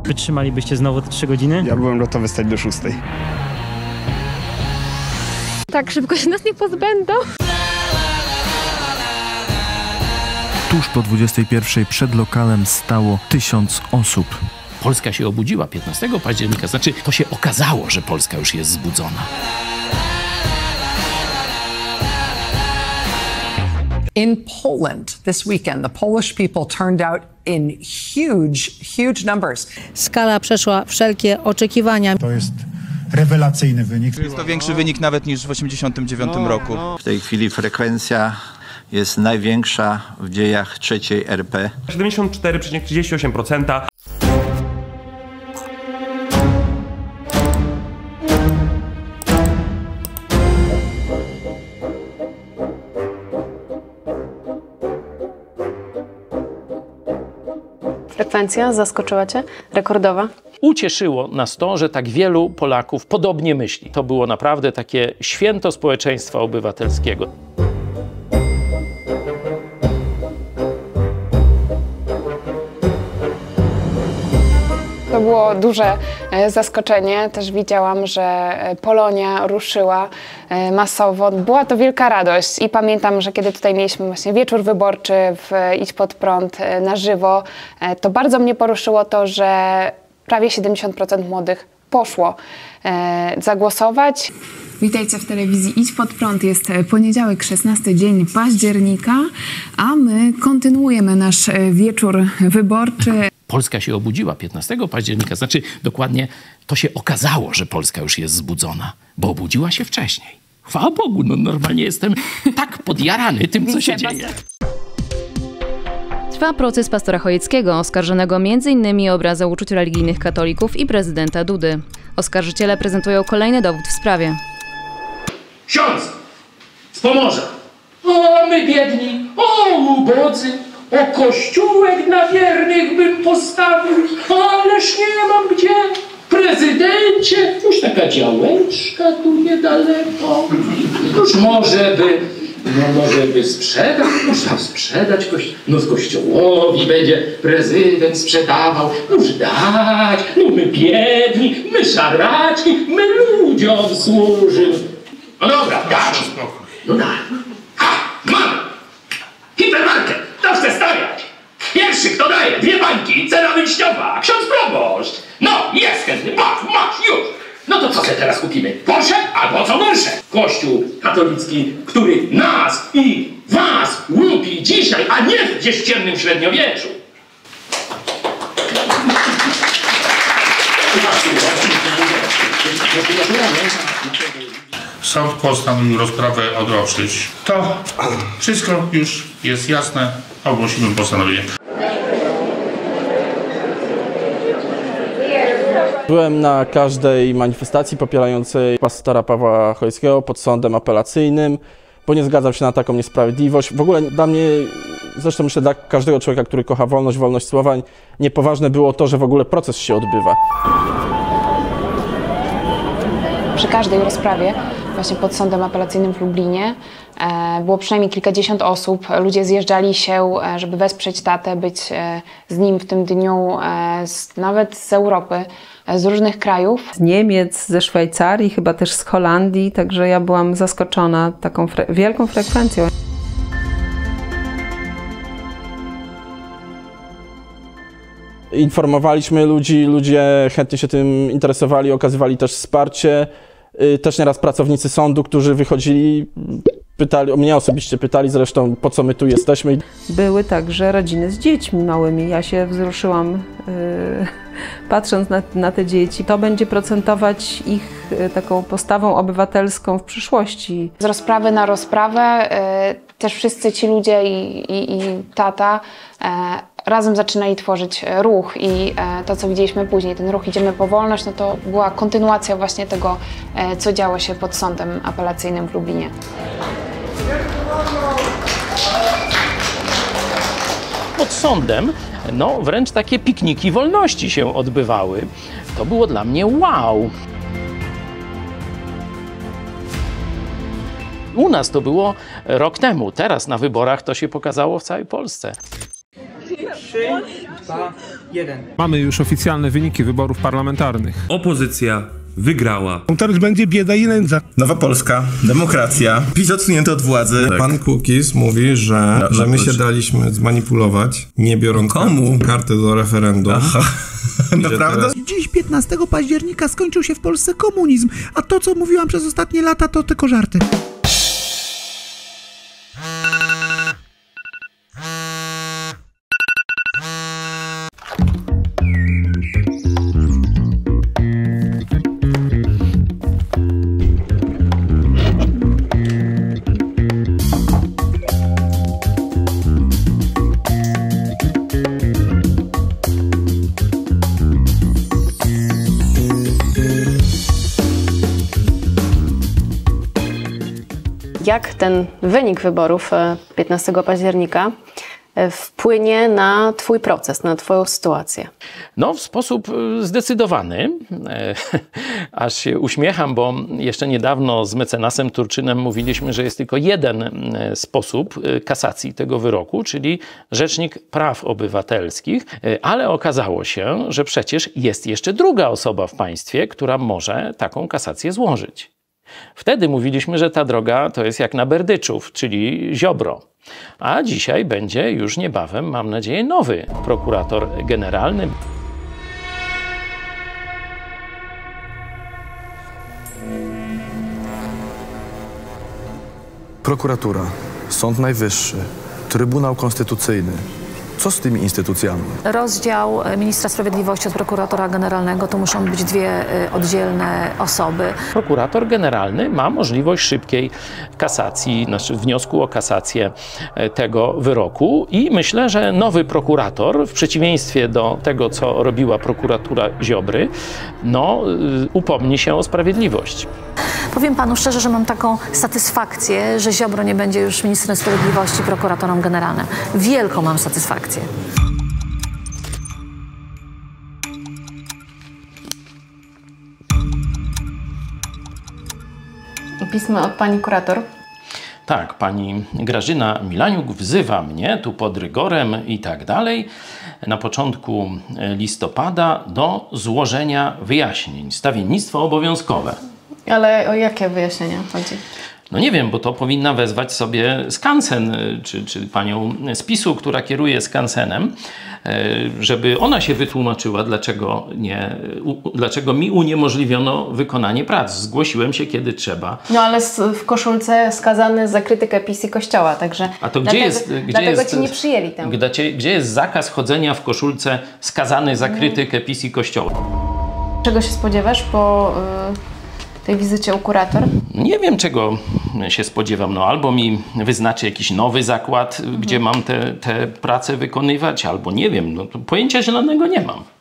Wytrzymalibyście znowu te 3 godziny? Ja byłem gotowy stać do 6. Tak szybko się nas nie pozbędą. Tuż po 21 przed lokalem stało 1000 osób. Polska się obudziła 15 października, znaczy to się okazało, że Polska już jest zbudzona. In Poland this weekend, the Polish people turned out in huge numbers. Skala przeszła wszelkie oczekiwania. To jest rewelacyjny wynik. Jest to większy wynik nawet niż w 1989 roku. W tej chwili frekwencja jest największa w dziejach III RP. 74,38%. Frekwencja zaskoczyła Cię? Rekordowa? Ucieszyło nas to, że tak wielu Polaków podobnie myśli. To było naprawdę takie święto społeczeństwa obywatelskiego. To było duże zaskoczenie. Też widziałam, że Polonia ruszyła masowo. Była to wielka radość i pamiętam, że kiedy tutaj mieliśmy właśnie wieczór wyborczy w Idź Pod Prąd na żywo, to bardzo mnie poruszyło to, że prawie 70% młodych poszło zagłosować. Witajcie w telewizji Idź Pod Prąd. Jest poniedziałek, 16 dzień października, a my kontynuujemy nasz wieczór wyborczy. Polska się obudziła 15 października, znaczy dokładnie to się okazało, że Polska już jest zbudzona, bo obudziła się wcześniej. Chwała Bogu, no normalnie jestem tak podjarany tym, co się dzieje. Trwa proces pastora Chojeckiego, oskarżonego m.in. o obrazę uczuć religijnych katolików i prezydenta Dudy. Oskarżyciele prezentują kolejny dowód w sprawie. Ksiądz z Pomorza. O, my biedni, o, ubodzy, o kościółek dla wiernych bym postawił, ależ nie mam gdzie. Prezydencie, już taka działeczka tu niedaleko. Już może by sprzedać, można sprzedać no z kościołowi będzie prezydent sprzedawał. Już dać, no my biedni, my szaraczki, my ludziom służymy. No dobra, dać. No daj. Mamy! Hipermarket! To chcę stawiać! Pierwszy kto daje 2 bańki, cena wyjściowa, ksiądz proboszcz! No, jest chętny, masz, już! No to co sobie teraz kupimy? Porsche albo co gorsze? Kościół katolicki, który nas i was łupi dzisiaj, a nie gdzieś w ciemnym średniowieczu. Sąd postanowił rozprawę odroczyć. To wszystko już jest jasne. Ogłosimy postanowienie. Byłem na każdej manifestacji popierającej pastora Pawła Chojeckiego pod sądem apelacyjnym, bo nie zgadzam się na taką niesprawiedliwość. W ogóle dla mnie, zresztą myślę dla każdego człowieka, który kocha wolność słowa, niepoważne było to, że w ogóle proces się odbywa. Przy każdej rozprawie właśnie pod sądem apelacyjnym w Lublinie było przynajmniej kilkadziesiąt osób. Ludzie zjeżdżali się, żeby wesprzeć tatę, być z nim w tym dniu, nawet z Europy, z różnych krajów. Z Niemiec, ze Szwajcarii, chyba też z Holandii, także ja byłam zaskoczona taką wielką frekwencją. Informowaliśmy ludzi, ludzie chętnie się tym interesowali, okazywali też wsparcie. Też nieraz pracownicy sądu, którzy wychodzili, pytali, mnie osobiście pytali zresztą, po co my tu jesteśmy. Były także rodziny z dziećmi małymi. Ja się wzruszyłam, patrząc na te dzieci. To będzie procentować ich taką postawą obywatelską w przyszłości. Z rozprawy na rozprawę też wszyscy ci ludzie i tata razem zaczynali tworzyć ruch i to, co widzieliśmy później, ten ruch Idziemy po wolność, no to była kontynuacja właśnie tego, co działo się pod sądem apelacyjnym w Lublinie. Pod sądem, no wręcz takie pikniki wolności się odbywały. To było dla mnie wow. U nas to było rok temu, teraz na wyborach to się pokazało w całej Polsce. 3, 2, 1. Mamy już oficjalne wyniki wyborów parlamentarnych. Opozycja wygrała. Teraz będzie bieda i nędza. Nowa Polska, demokracja, PiS odsunięty od władzy. Tak. Pan Kukiz mówi, że my się daliśmy zmanipulować, nie biorąc karty do referendum. Naprawdę? Dziś 15 października skończył się w Polsce komunizm, a to, co mówiłam przez ostatnie lata, to tylko żarty. Jak ten wynik wyborów 15 października wpłynie na Twój proces, na Twoją sytuację? No, w sposób zdecydowany. Aż się uśmiecham, bo jeszcze niedawno z mecenasem Turczynem mówiliśmy, że jest tylko jeden sposób kasacji tego wyroku, czyli Rzecznik Praw Obywatelskich, ale okazało się, że przecież jest jeszcze druga osoba w państwie, która może taką kasację złożyć. Wtedy mówiliśmy, że ta droga to jest jak na Berdyczów, czyli Ziobro. A dzisiaj będzie już niebawem, mam nadzieję, nowy prokurator generalny. Prokuratura, Sąd Najwyższy, Trybunał Konstytucyjny. Co z tymi instytucjami? Rozdział ministra sprawiedliwości od prokuratora generalnego to muszą być dwie oddzielne osoby. Prokurator generalny ma możliwość szybkiej kasacji, znaczy wniosku o kasację tego wyroku i myślę, że nowy prokurator, w przeciwieństwie do tego, co robiła prokuratura Ziobry, no, upomni się o sprawiedliwość. Powiem panu szczerze, że mam taką satysfakcję, że Ziobro nie będzie już ministrem sprawiedliwości, prokuratorem generalnym. Wielką mam satysfakcję. Pismo od pani kurator. Tak, pani Grażyna Milaniuk wzywa mnie tu pod rygorem i tak dalej na początku listopada do złożenia wyjaśnień. Stawiennictwo obowiązkowe. Ale o jakie wyjaśnienia chodzi? No nie wiem, bo to powinna wezwać sobie Skansen, czy panią z PiS-u, która kieruje Skansenem, żeby ona się wytłumaczyła, dlaczego mi uniemożliwiono wykonanie prac. Zgłosiłem się, kiedy trzeba. No ale w koszulce skazany za krytykę PiS i Kościoła, także a to dlatego ci nie przyjęli tam. Gdzie jest zakaz chodzenia w koszulce skazany za krytykę PiS i Kościoła? Czego się spodziewasz po tej wizycie u kurator? Nie wiem, czego się spodziewam. No, albo mi wyznaczy jakiś nowy zakład, gdzie mam te prace wykonywać, albo nie wiem. No, pojęcia zielonego nie mam.